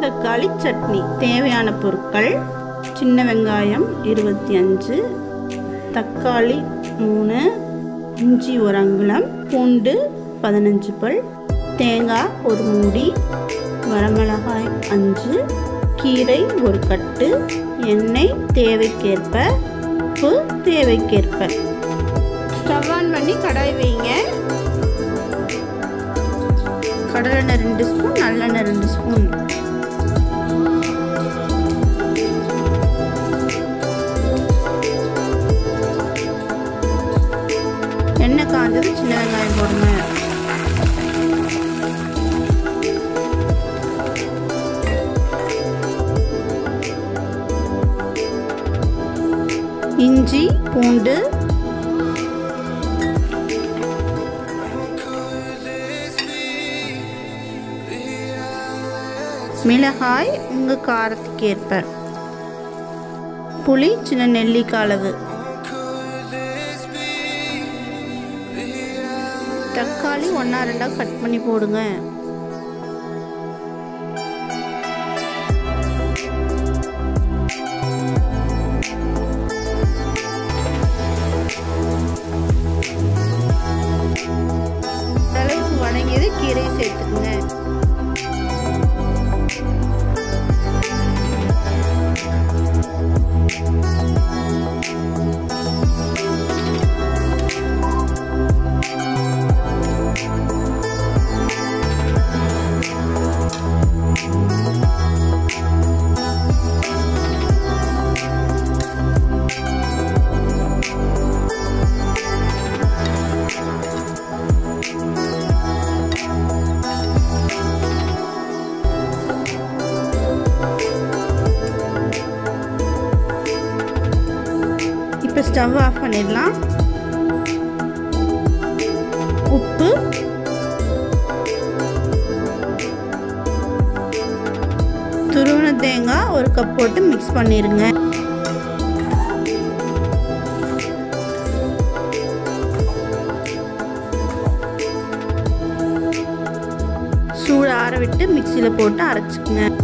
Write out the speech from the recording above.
தக்காளி சட்னி. தேவையான பொருட்கள்: சின்ன வெங்காயம் 25, தக்காளி 3, இஞ்சி 1 அங்குலம், பூண்டு 15 பல், தேங்காய் 1 மூடி, வரமிளகாய் 5, கீரை 1 கட்டு, எண்ணெய் தேவைக்கேற்ப, உப்பு தேவைக்கேற்ப. ஸ்டவ் ஆன் பண்ணி கடாய் வைங்க. கடலெண்ணெய் 2 ஸ்பூன், நல்லெண்ணெய் 2 ஸ்பூன். எண்ணெய் காஞ்சது சின்ன வெங்காயம் போடுங்க. இஞ்சி, பூண்டு, மிளகாய் உங்கள் காரத்துக்கு ஏற்ப, புளி சின்ன நெல்லிக்காய் அளவு, தக்காளி 1-2 கட் பண்ணி போடுங்க. அளவுக்கு வணங்கியது கீரை சேர்த்துக்குங்க. இப்போ ஸ்டவ் ஆஃப் பண்ணிடலாம். உப்பு, துருவன தேங்காய் 1 கப் போட்டு மிக்ஸ் பண்ணிடுங்க. சூடு ஆற விட்டு மிக்சியில் போட்டு அரைச்சிக்கங்க.